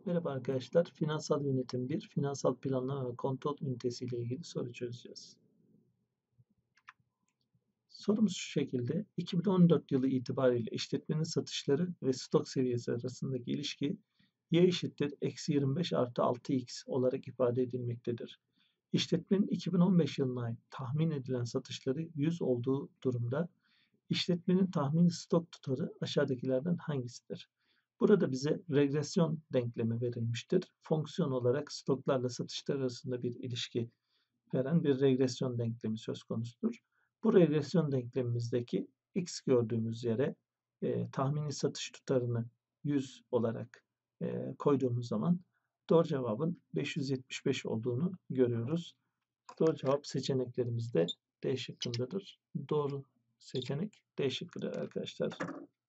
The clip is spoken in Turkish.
Merhaba arkadaşlar. Finansal yönetim 1, finansal planlama ve kontrol ünitesi ile ilgili soru çözeceğiz. Sorumuz şu şekilde. 2014 yılı itibariyle işletmenin satışları ve stok seviyesi arasındaki ilişki y eşittir eksi 25 artı 6x olarak ifade edilmektedir. İşletmenin 2015 yılına ait tahmin edilen satışları 100 olduğu durumda işletmenin tahmini stok tutarı aşağıdakilerden hangisidir? Burada bize regresyon denklemi verilmiştir. Fonksiyon olarak stoklarla satışlar arasında bir ilişki veren bir regresyon denklemi söz konusudur. Bu regresyon denklemimizdeki x gördüğümüz yere tahmini satış tutarını 100 olarak koyduğumuz zaman doğru cevabın 575 olduğunu görüyoruz. Doğru cevap seçeneklerimizde D şıkkındadır. Doğru seçenek D şıkkıdır arkadaşlar.